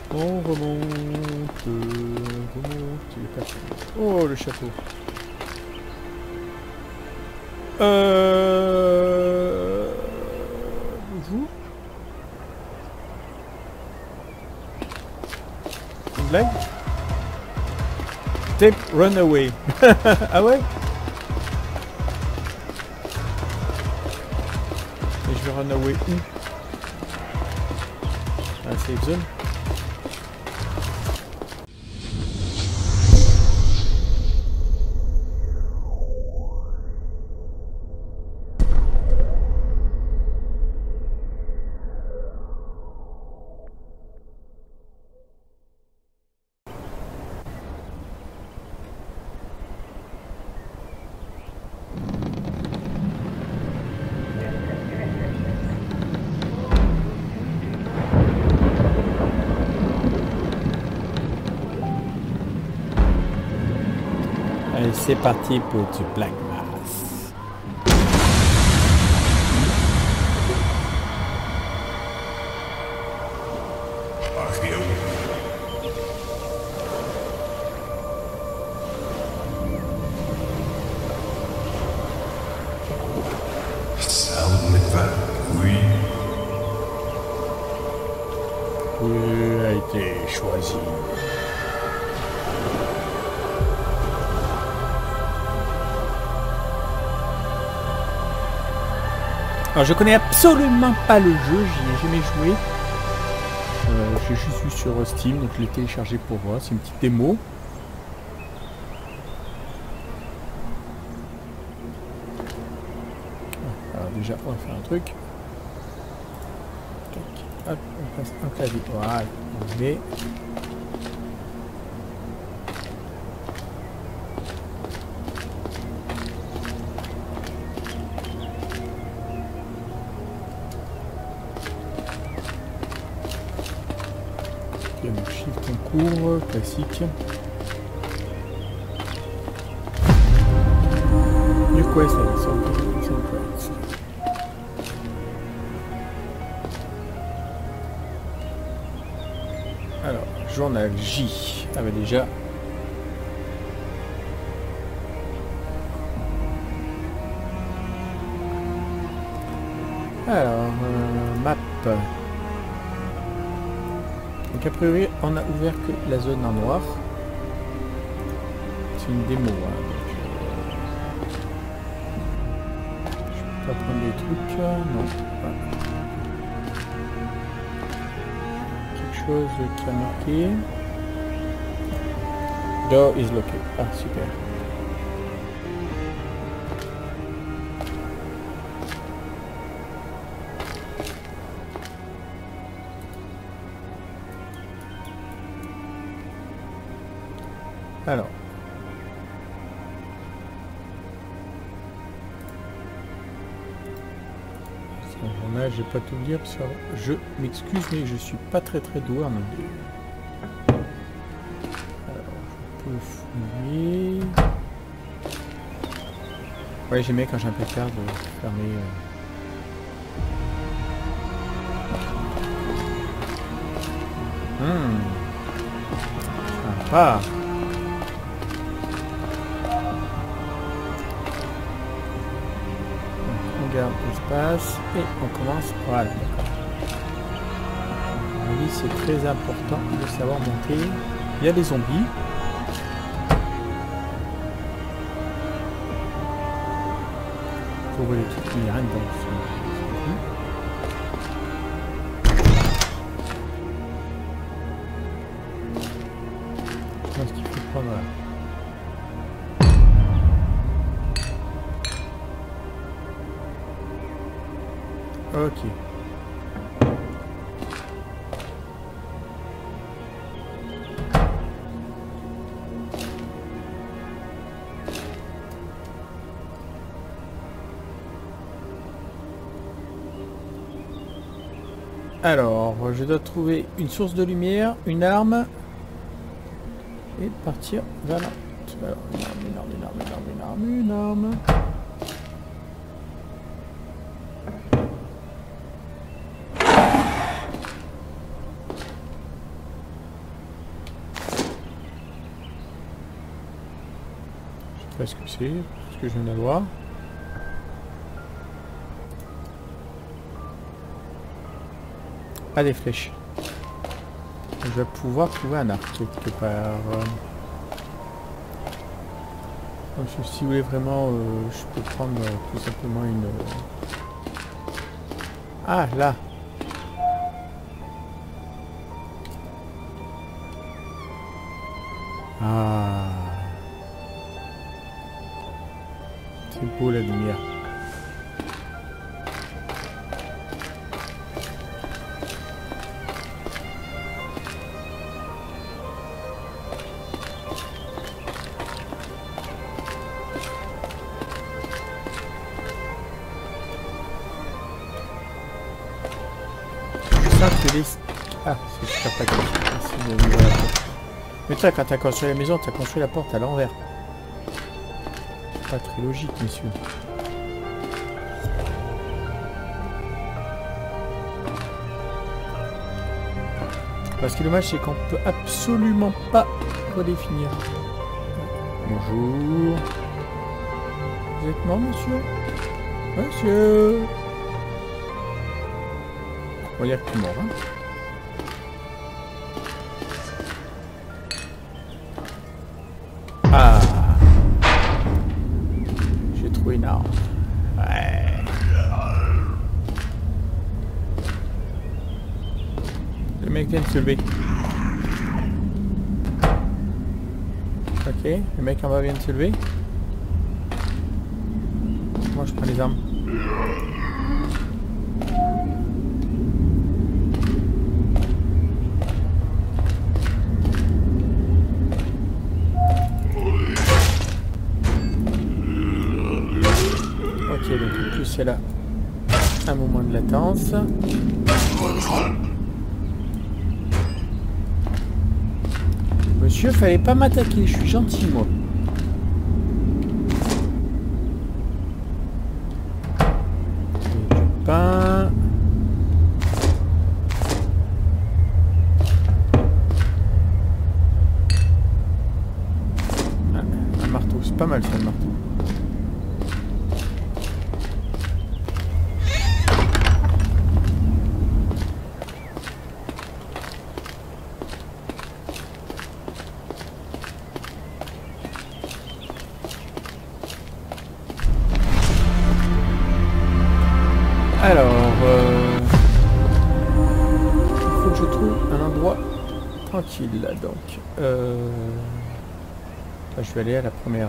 On remonte, on remonte. Il est pas... Oh, le château. Bonjour. Une blague? Tape Runaway. Ah ouais? Et je vais runaway où? Ah, safe zone. Allez, c'est parti pour du Black Mass. Oui, a été choisi. Alors je connais absolument pas le jeu, j'y ai jamais joué. J'ai juste vu sur Steam, donc je l'ai téléchargé pour voir, c'est une petite démo. Alors déjà on va faire un truc. Hop, on passe un clavier. Voilà, on met. Donc shift en cours, classique. New quest, alors, journal J. Ah bah déjà. Alors, map. Donc a priori, on a ouvert que la zone en noir. C'est une démo. Hein, donc, je peux pas prendre des trucs. Non. Voilà. Quelque chose qui a marqué. Door is locked. Ah, super. Alors. Là, je vais pas tout dire parce que je m'excuse, mais je suis pas très doué en anglais. Alors, je peux fouiller. Ouais, j'aime bien quand j'ai un placard de fermer. Sympa. On garde l'espace et on commence. Voilà, d'accord. Oui, c'est très important de savoir monter. Il y a des zombies. Pour les trucs, il n'y a rien dedans. Je pense qu'il faut prendre là. Ok. Alors, je dois trouver une source de lumière, une arme et partir vers là. Alors, une arme. pas ce que c'est, ce que je viens d'avoir. Ah, des flèches. Je vais pouvoir trouver un arc quelque part. Donc, si vous voulez vraiment, je peux prendre tout simplement une... Ah, là. Ah. C'est beau la lumière. Ah, c'est super pas. Merci de m'ouvrir la porte. Mais toi, quand t'as construit la maison, t'as construit la porte à l'envers. Pas très logique, messieurs. Ce qui est dommage, c'est qu'on peut absolument pas redéfinir. Bonjour. Vous êtes mort, monsieur? Monsieur. On va dire que tu es mort, hein. Ah. J'ai trouvé une arme. Ouais. Le mec vient de se lever. Ok, le mec en bas vient de se lever. Moi je prends les armes. Ok, donc en plus il y a là un moment de latence. Monsieur, fallait pas m'attaquer, je suis gentil moi. Du pain. Ah, un marteau, c'est pas mal ça le marteau. Alors, il faut que je trouve un endroit tranquille là, donc. Là, je vais aller à la première.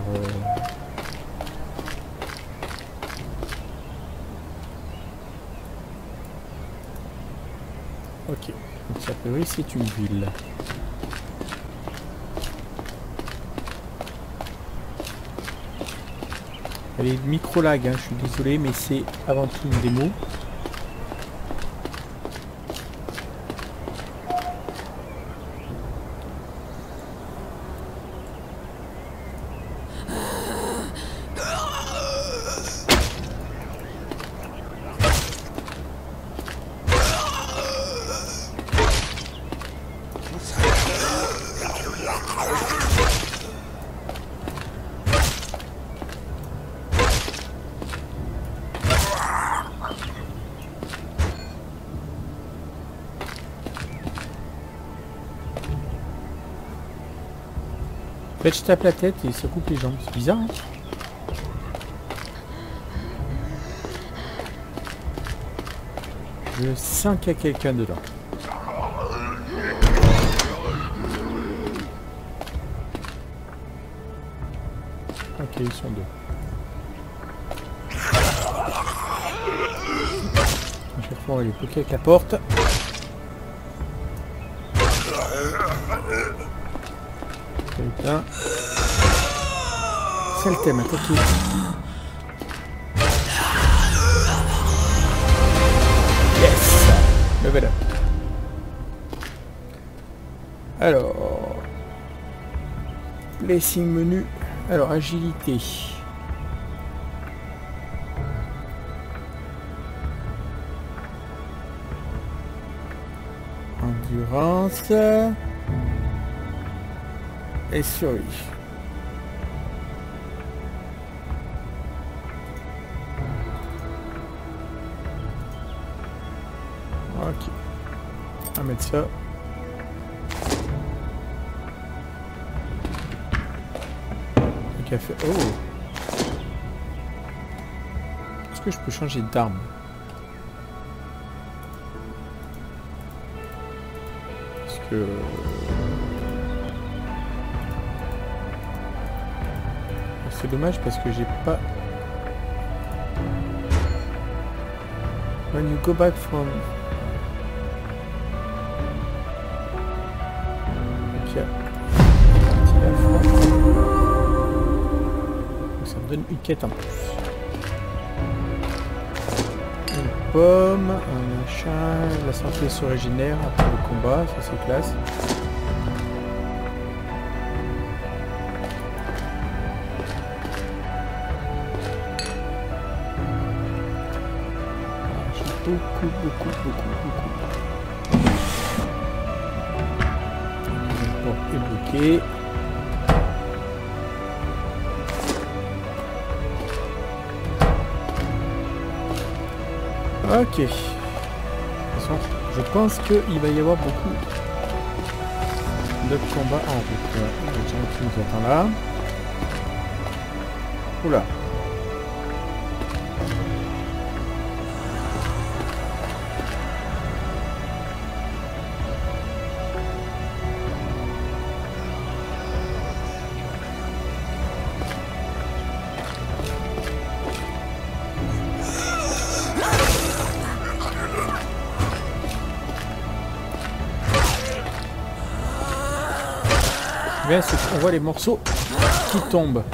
Ok, donc a priori c'est une ville. Elle est micro-lag, hein, je suis désolé, mais c'est avant tout une démo. En fait, je tape la tête et ça coupe les jambes. C'est bizarre, hein? Je sens qu'il y a quelqu'un dedans. Ok, ils sont deux. À chaque fois, on va les bloquer avec la porte. Putain. C'est le thème, attaquez. Yes. Level up. Alors. Placing menu. Alors, agilité. Endurance. Et survie. Ok. On va mettre ça. Le café. Oh! Est-ce que je peux changer d'arme? Parce que... c'est dommage parce que j'ai pas... When you go back from... Ok. Donc ça me donne une quête en plus. Une pomme, un machin, la santé se régénère après le combat, ça c'est classe. Beaucoup. La porte est bloquée. Ok. De toute façon, je pense qu'il va y avoir beaucoup de combats en route. Il y a des gens qui nous attendent là. Oula. C'est qu'on voit les morceaux qui tombent.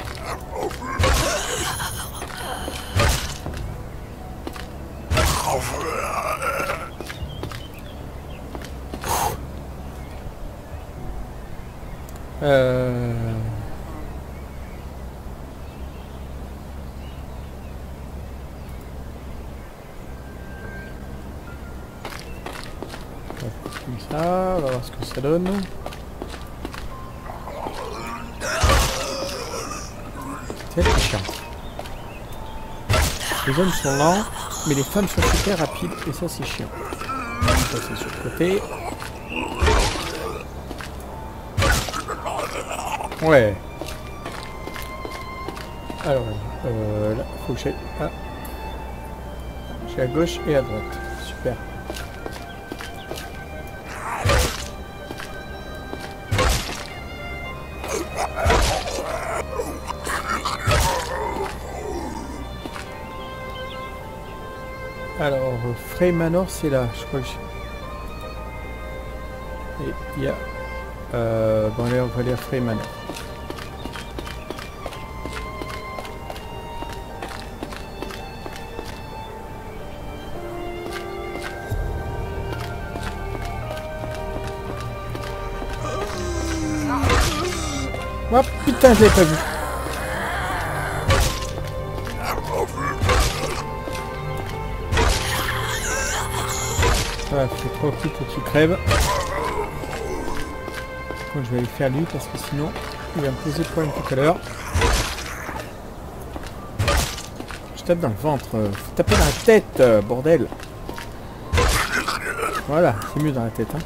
Comme ça, on va voir ce que ça donne. C'est chiant. Les hommes sont lents, mais les femmes sont super rapides et ça c'est chiant. Ça c'est sur le côté. Ouais. Alors là, faut que j'aille. Ah. J'ai à gauche et à droite. Super. Alors, Frey Manor, c'est là, je crois que et il y a... bon, allez, on va aller à Frey Manor. Oh putain, je l'ai pas vu. Voilà, c'est trop petit pour qu'il crève. Donc je vais aller faire lui parce que sinon il va me poser problème tout à l'heure. Je tape dans le ventre. Faut taper dans la tête, bordel. Voilà, c'est mieux dans la tête. Hein.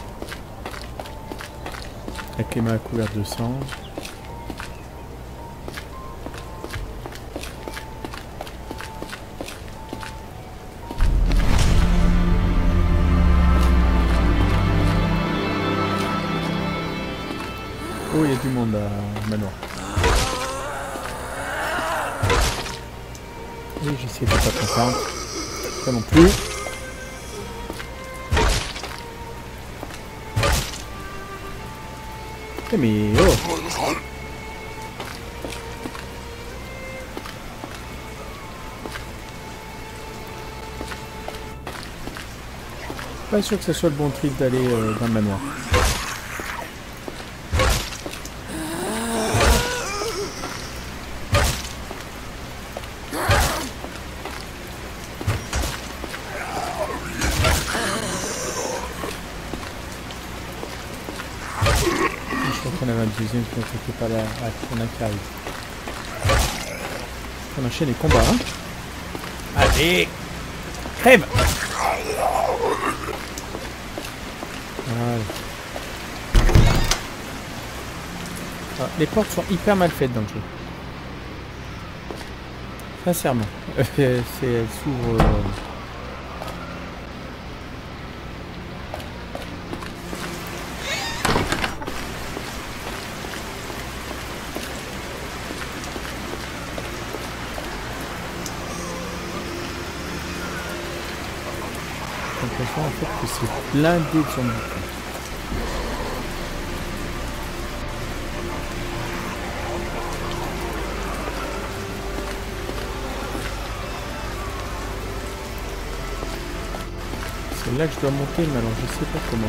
Avec les mains couvertes de sang. Oh, il y a du monde à Manoir. Oui, j'essaie de pas comprendre. Pas non plus. Eh mais oh! Pas sûr que ce soit le bon trip d'aller dans le manoir. On avait un deuxième qui n'était pas là. Ah, on a qui arrive. On enchaîne les combats. Hein. Allez, crève. Voilà. Ah, les portes sont hyper mal faites dans le jeu. Sincèrement. Elles s'ouvrent... J'ai l'impression en fait que c'est blindé de zombies. C'est là que je dois monter, mais alors je sais pas comment.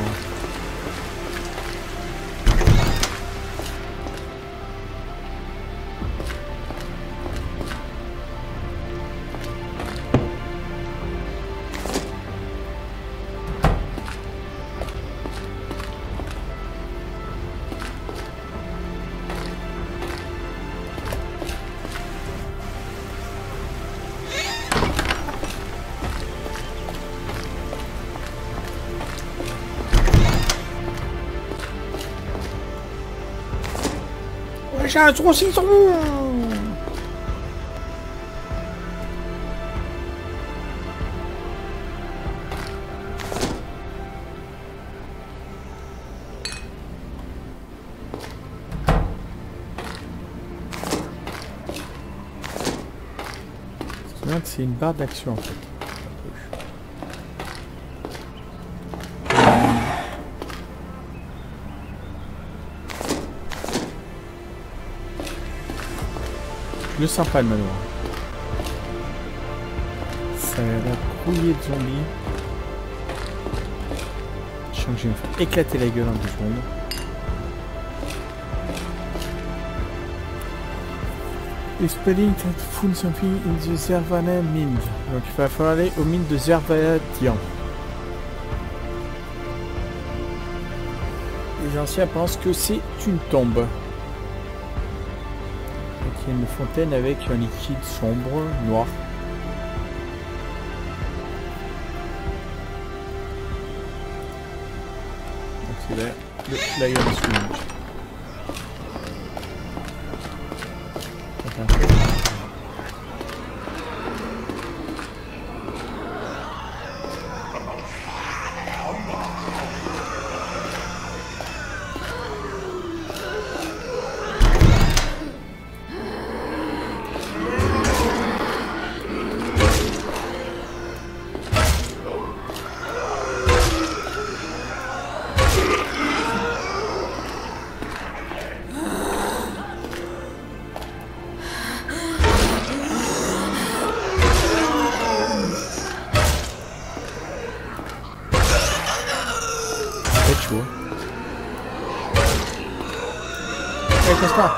J'ai un saucisson. C'est une barre d'action en fait. Le sympa le manoir. Ça a l'air grouillé de zombies. Je sens que je vais me faire éclater la gueule en 2 secondes. Expelling that found something in the Zervana mine. Donc il va falloir aller aux mines de Zervadian. Les anciens pensent que c'est une tombe. Il y a une fontaine avec un liquide sombre, noir. Donc c'est là le Lion Swing. Chaud. Hey, casse pas.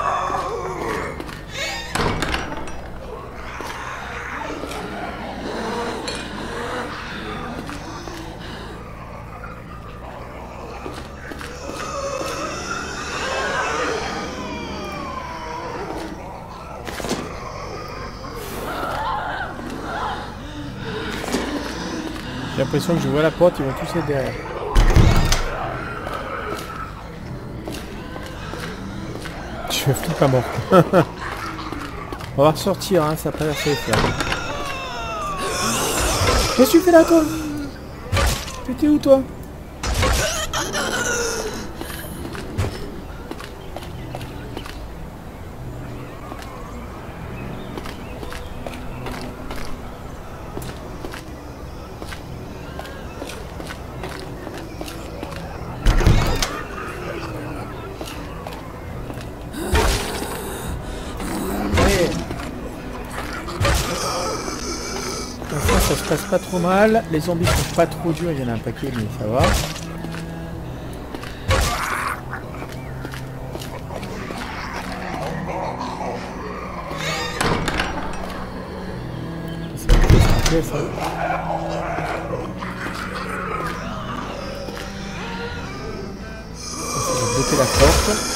J'ai l'impression que je vois la porte, ils vont tous être derrière. Je flippe à mort. On va ressortir, hein, ça n'a pas l'air safe là. Qu'est-ce que tu fais là toi? T'étais où toi? Ça se passe pas trop mal, les zombies sont pas trop durs, il y en a un paquet mais ça va. Ça va ça. Ça va bloquer la porte.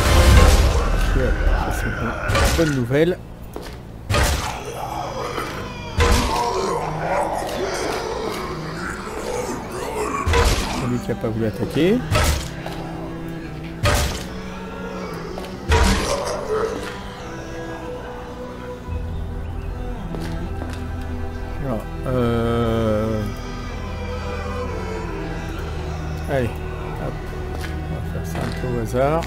Bonne nouvelle. qui a pas voulu attaquer. Alors, allez, hop. On va faire ça un peu au hasard.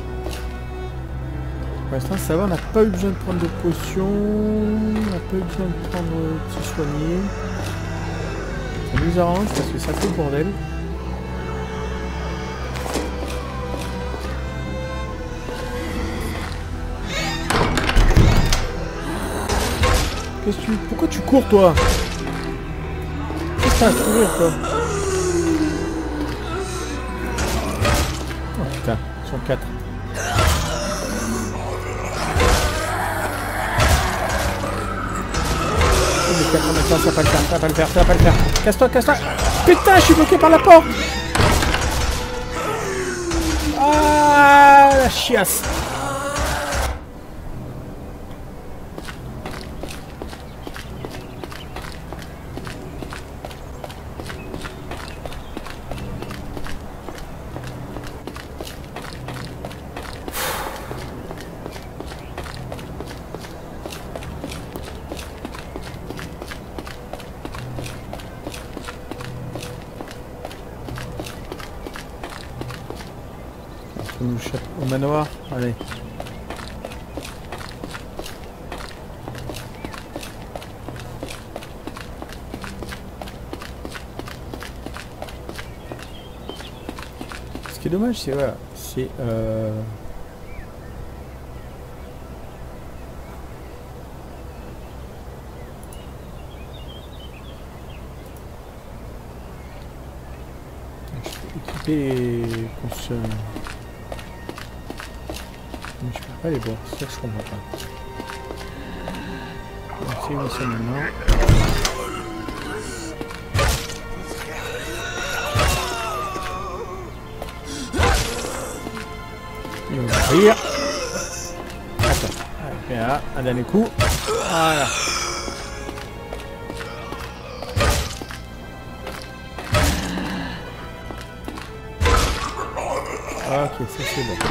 Pour l'instant, ça va, on n'a pas eu besoin de prendre de potions, on n'a pas eu besoin de prendre de se soigner. Ça nous arrange parce que ça fait le bordel. Qu'est-ce que tu... Pourquoi tu cours, toi? Qu'est-ce que t'as à courir, toi? Oh putain, ils sont 4. Les 4 en même temps, ça va pas le faire, ça va pas le faire, ça va pas le faire. Casse-toi, casse-toi. Putain, je suis bloqué par la porte. Ah, la chiasse. Au manoir, allez. Ce qui est dommage, c'est voilà, c'est je peux équiper les consommes. Mais je peux pas les voir, c'est ça que je comprends pas. Donc c'est où ça maintenant? Il va ouvrir. Attends, allez, là, un dernier coup. Voilà. Ok, ça c'est bon.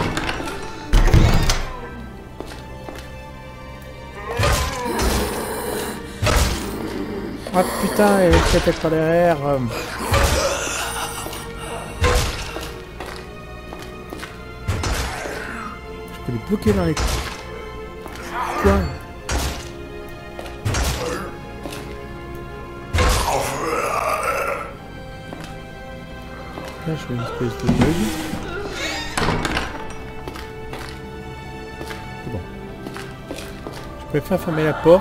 Ah putain, il y avait une tête par derrière. Je peux les bloquer dans les coins. Là, je fais une espèce de bug. C'est bon. Je préfère fermer la porte.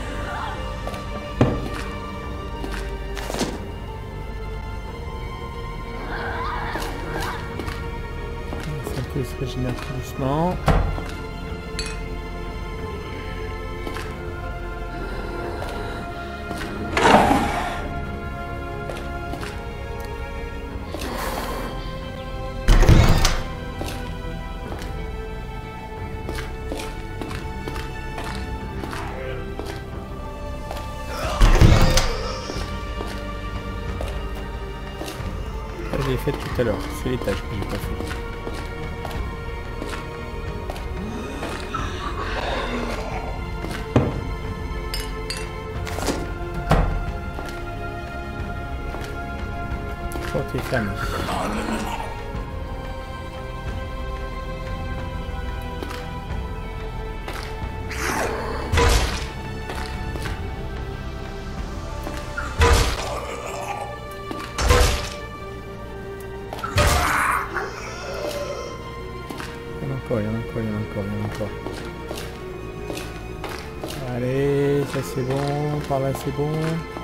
Il se régénère tout doucement. Ça, je l'ai fait tout à l'heure. C'est l'étage que j'ai pas fait. Porte est fermée. Il y en a encore, il y en a encore, il y en a encore, il y en a encore. Allez, ça c'est bon, par là c'est bon.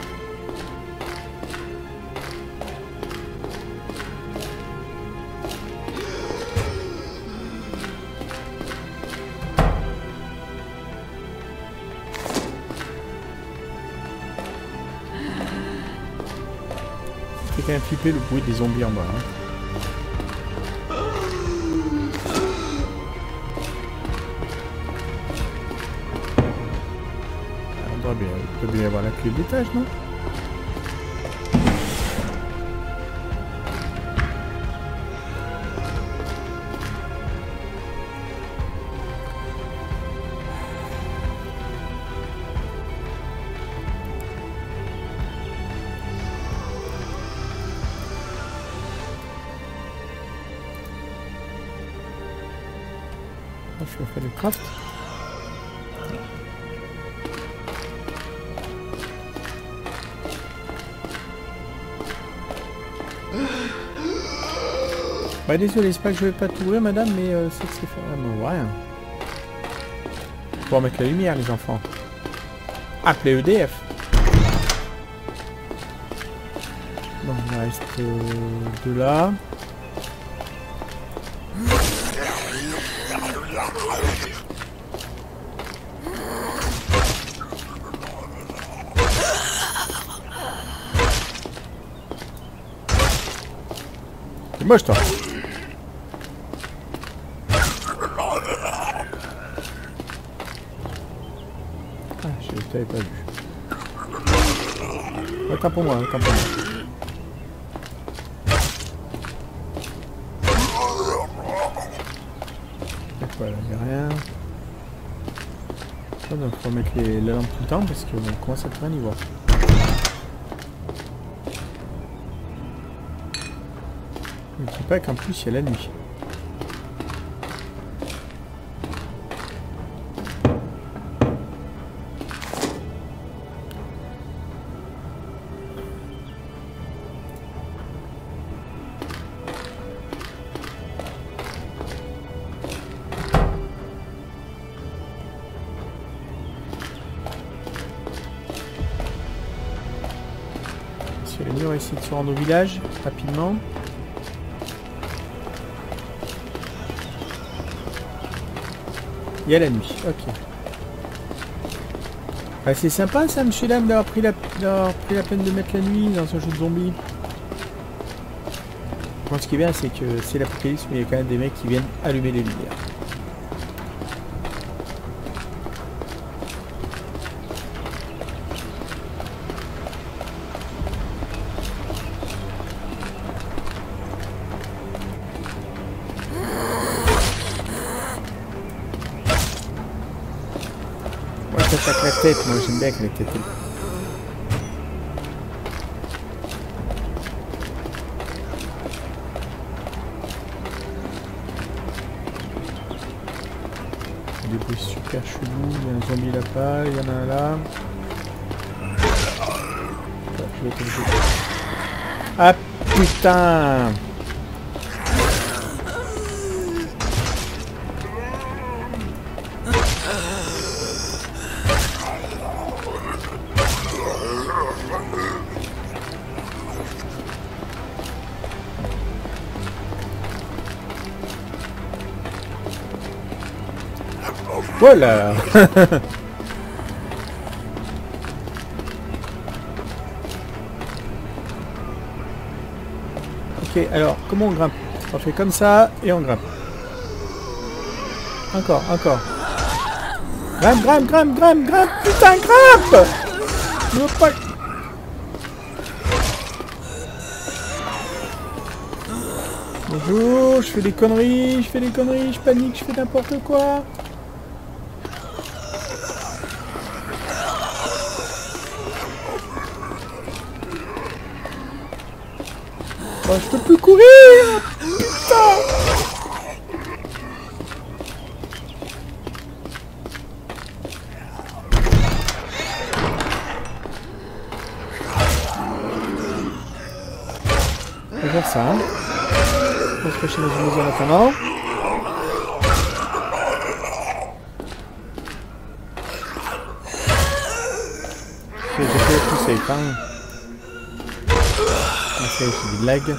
C'est quand même flipper le bruit des zombies en bas. Hein. Il peut bien y avoir la clé de l'étage, non? faut faire du craft. Bah désolé, c'est pas que je vais pas t'ouvrir madame, mais c'est que c'est vraiment rien. Pour mettre la lumière les enfants. Appelez EDF. Bon, il reste deux là. C'est moche toi. Ah, je t'avais pas vu. Autant pour moi, autant pour moi. Voilà, il n'y a rien. Ça, donc faut mettre la lampe tout le temps parce qu'on commence à plus rien y voir. Je ne sais pas qu'en plus il y a la nuit. On va essayer de se rendre au village rapidement. Il y a la nuit, ok. Ah, c'est sympa ça, monsieur Dame, d'avoir pris la peine de mettre la nuit dans un jeu de zombies. Moi, ce qui est bien, c'est que c'est l'apocalypse, mais il y a quand même des mecs qui viennent allumer les lumières. J'attaque la tête, moi j'aime bien que la tête. Des bruits super chelous, il y a un zombie là-bas, il y en a un là. Je vais te... Ah putain! Voilà. Ok, alors, comment on grimpe? On fait comme ça, et on grimpe. Encore, encore. Grimpe, grimpe, grimpe, grimpe, grimpe. Putain, grimpe! Je veux pas... Bonjour, je fais des conneries, je panique, je fais n'importe quoi. Oh, je peux plus courir! Putain! On va faire ça, hein. On va se cacher dans une maison en attendant. Ok, j'ai fait tout safe, hein. Ok, j'ai des lags.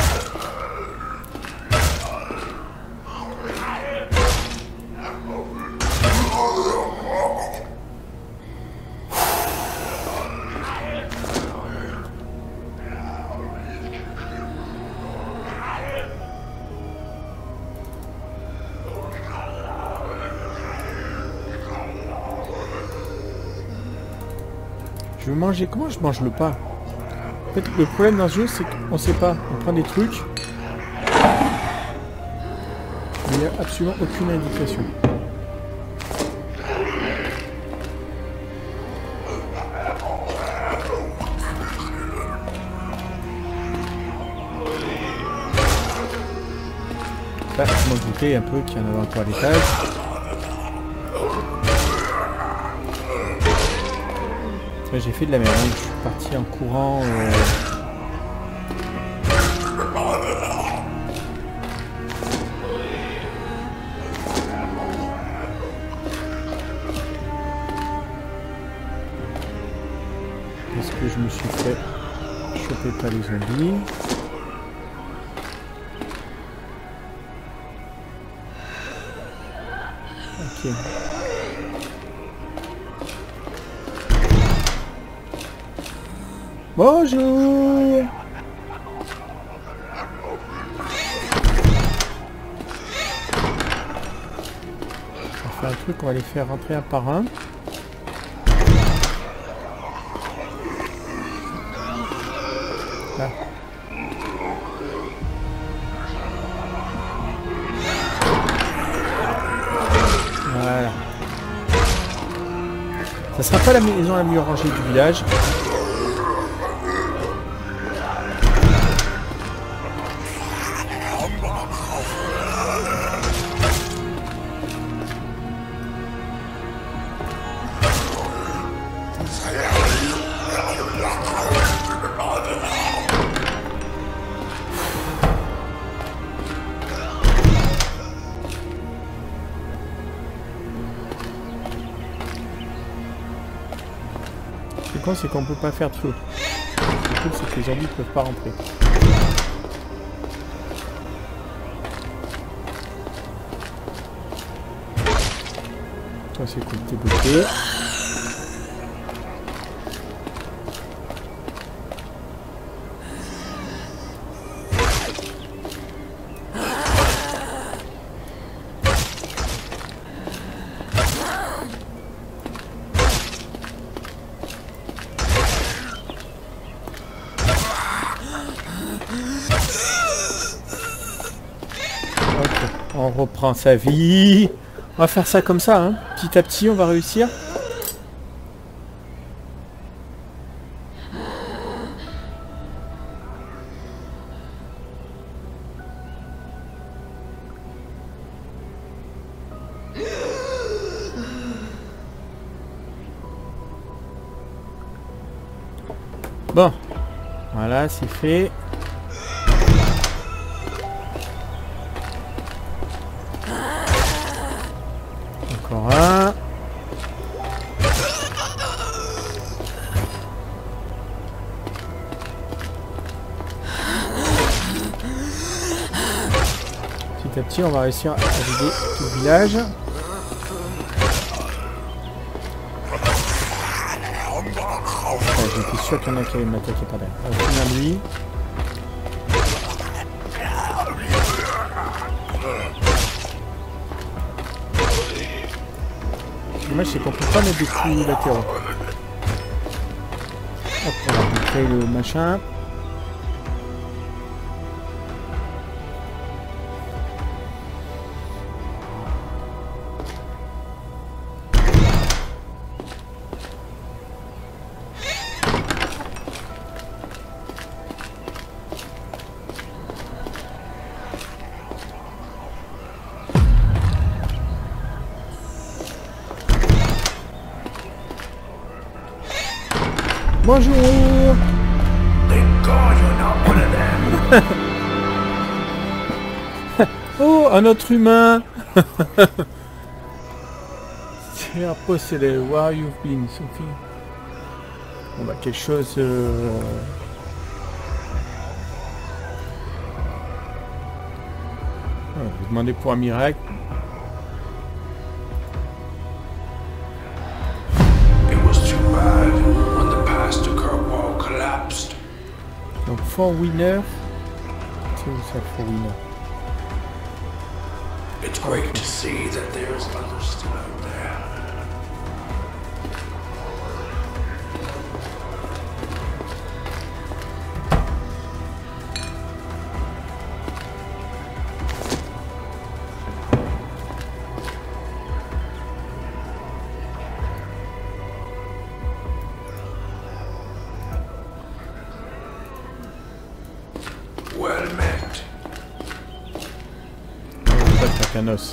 Je veux manger. Comment je mange le pain? En fait, le problème dans ce jeu, c'est qu'on sait pas. On prend des trucs. Il n'y a absolument aucune indication. Là, je m'en doutais un peu qu'il y en avait encore à l'étage. Ouais, j'ai fait de la merde, je suis parti en courant. Est-ce que je me suis fait choper par les zombies? Ok. Bonjour. On va faire un truc, on va les faire rentrer un par un. Là. Voilà. Ça sera pas la maison la mieux rangée du village. Le con, c'est qu'on peut pas faire de feu. Le truc, c'est que les zombies peuvent pas rentrer. Toi, c'est cool, t'es bloqué. On reprend sa vie. On va faire ça comme ça, hein. Petit à petit, on va réussir. Bon, voilà, c'est fait. Encore un. Petit à petit, on va réussir à vider tout le village. J'étais sûr qu'il y en a qui allaient m'attaquer par derrière. On va finir lui. Dommage, c'est qu'on peut pas mettre des coups latéraux. Hop, on va créer le machin. Bonjour. Oh, un autre humain. C'est un possédé. Where you've been, Sophie. Bon bah quelque chose. Je vais demander pour un miracle. Donc, for winner. C'est où ça, for winner? It's great to see that there's others still out there. Well met. Un os.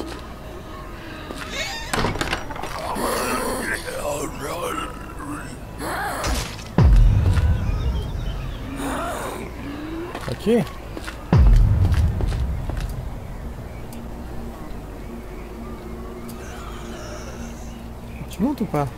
Ok. Tu montes ou pas?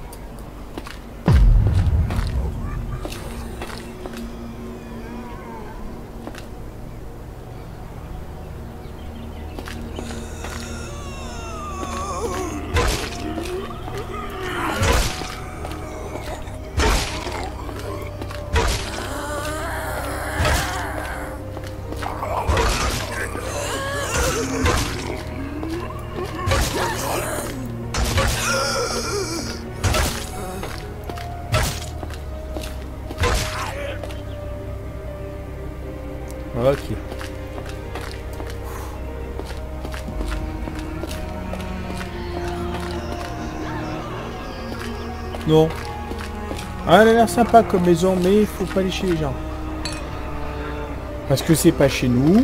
Ok. Non. Ah, elle a l'air sympa comme maison, mais il faut pas aller chez les gens. Parce que c'est pas chez nous.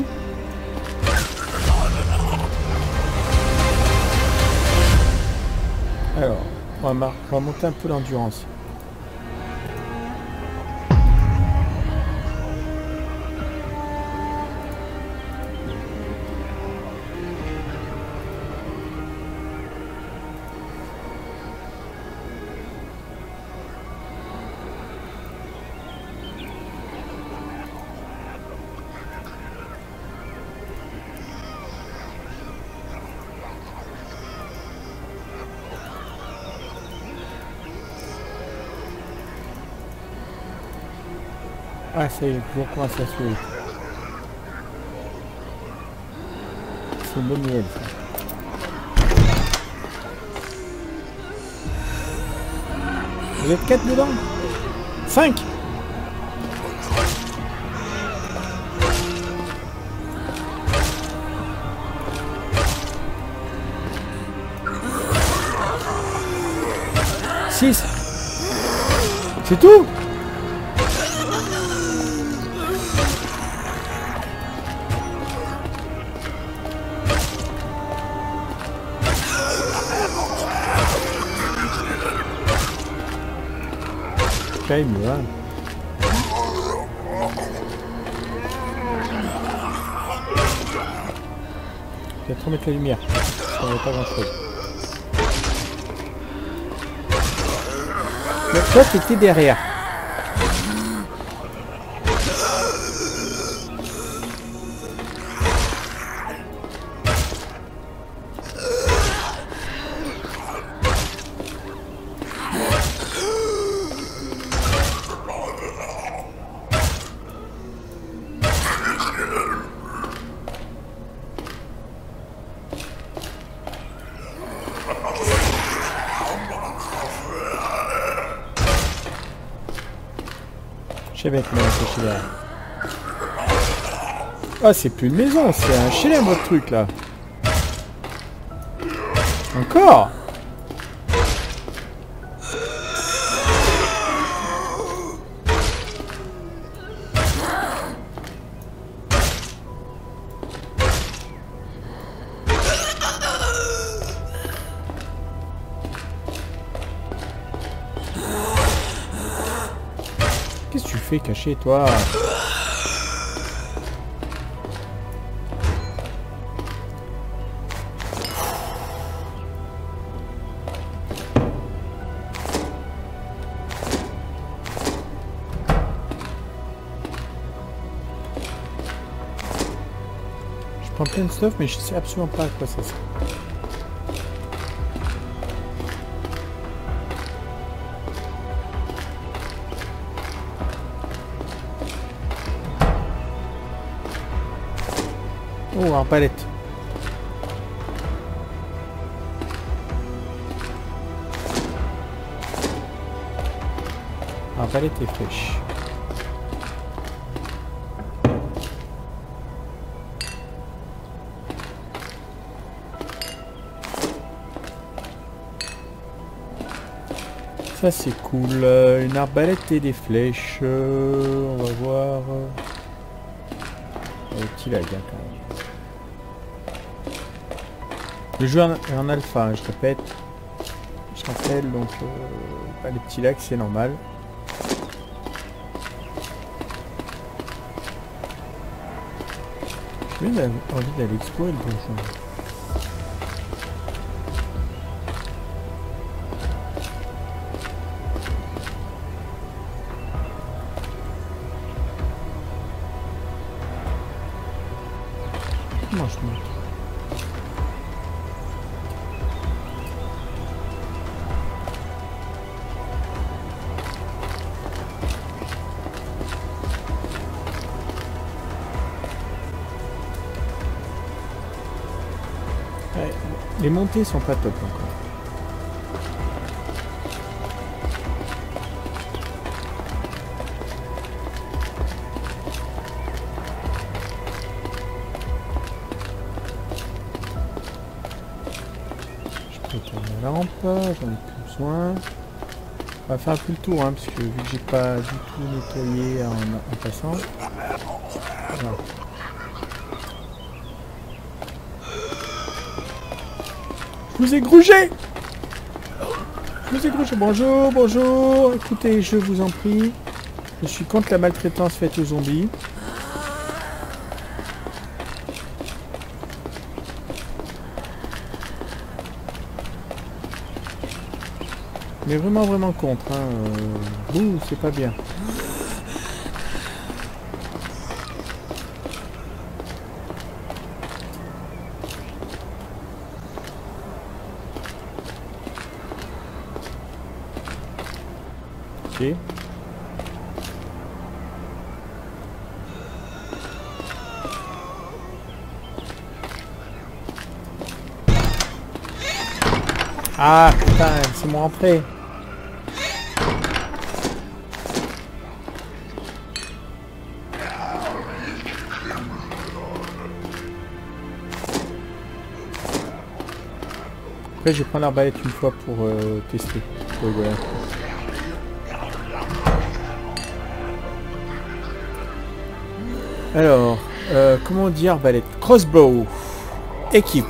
Alors, on va monter un peu l'endurance. Ah, ça y est, on commence à se lever. C'est une bonne nouvelle, ça. Vous êtes 4 dedans? 5. Six. C'est tout? Calme-toi. Je vais trop mettre la lumière. Ça ne pas grand chose. Mais toi, t'étais derrière. Je vais mettre mon là. Ah, c'est plus une maison, c'est un HLM votre truc là. Encore? Qu'est-ce que tu fais caché toi? Je prends plein de stuff mais je sais absolument pas à quoi ça sert. Oh, en palette. En palette et flèche. Ça c'est cool. Une arbalète et des flèches. On va voir. Un petit lag hein, quand même. Le jeu est en alpha, je répète. Je rappelle, donc les petits lags c'est normal. J'ai envie d'aller explorer le donjon. Comment je monte? Ouais, les montées sont pas top encore. La lampe, j'en ai plus besoin. On va faire un peu le tour, hein, parce que vu que j'ai pas du tout nettoyé en passant. Voilà. Je vous ai grugé! Je vous ai grugé. Bonjour, bonjour. Écoutez, je vous en prie. Je suis contre la maltraitance faite aux zombies. Mais vraiment, vraiment contre. Hein. Ouh, c'est pas bien. Ok. Ah putain, c'est mon entrée. Après, je vais prendre l'arbalète une fois pour tester. Pour rigoler. Alors, comment on dit arbalète? Crossbow. Équipe.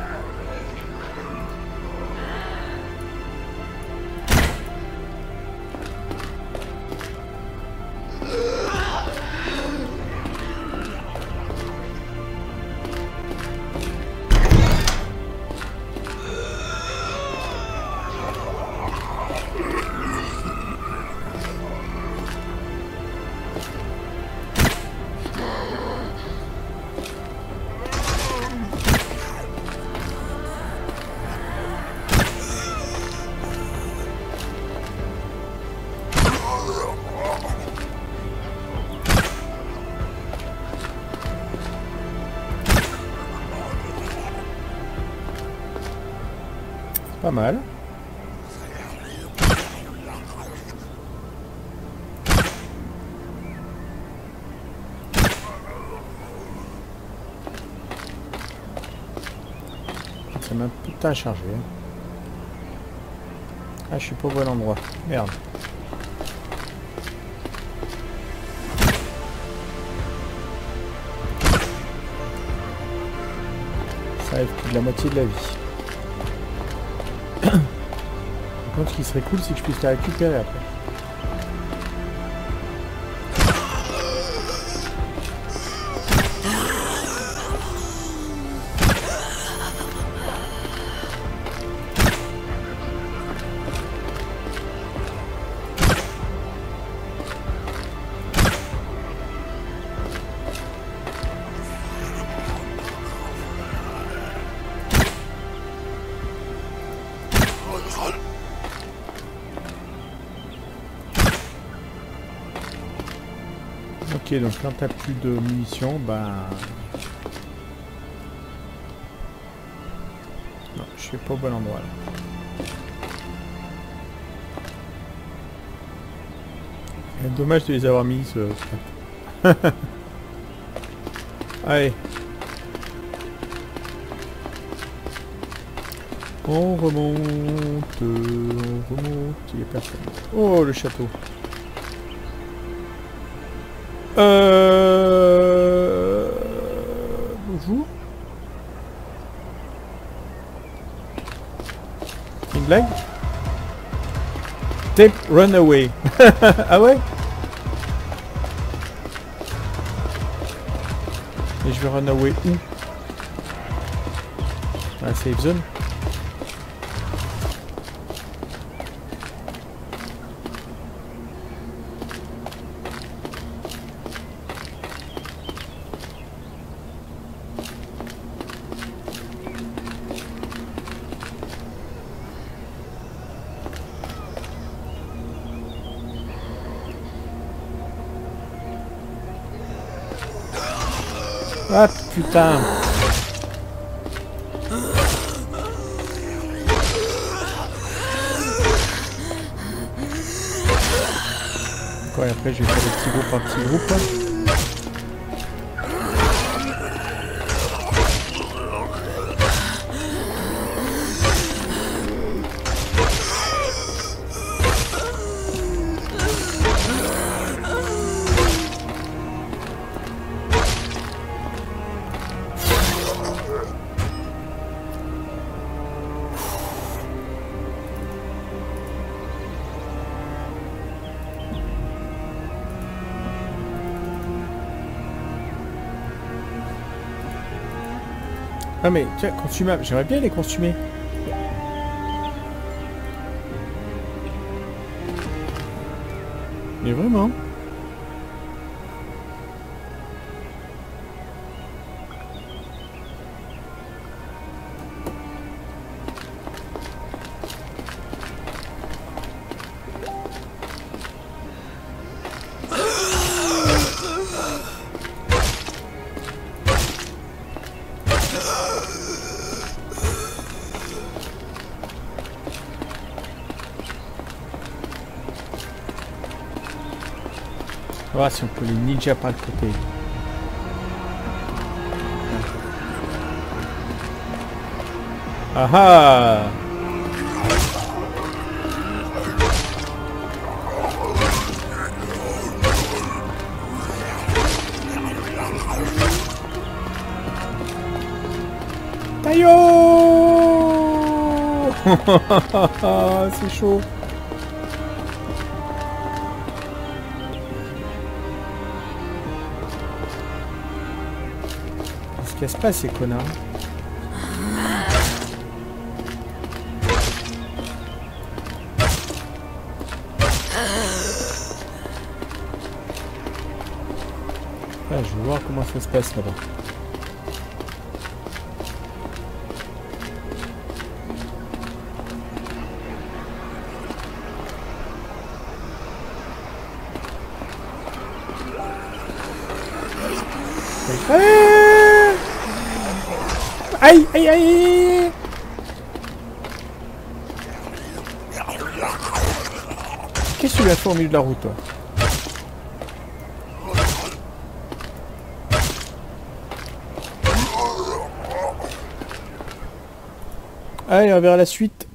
Pas mal. Ça m'a un putain chargé. Ah, je suis pas au bon endroit. Merde. Ça arrive plus de la moitié de la vie. Par contre, ce qui serait cool, c'est que je puisse la récupérer après. Ok, donc quand t'as plus de munitions, bah... Non, je suis pas au bon endroit là. Dommage de les avoir mis, ce... Allez. On remonte, il n'y a personne. Oh, le château. Bonjour. Une blague? Tape Runaway. Ah ouais? Et je vais runaway où? À la safe zone. Ah putain. Quoi, et après je vais faire des petits groupes par petits groupes. Ah mais tiens, consumable, j'aimerais bien les consumer. Mais vraiment. On va voir si on peut les ninja par le côté. Ah ah! Tayo! C'est chaud. Qu'est-ce qui se passe, ces connards? Ah, je veux voir comment ça se passe là-bas. Aïe, aïe, aïe! Qu'est-ce que tu lui as fait au milieu de la route, toi? Allez, on verra la suite.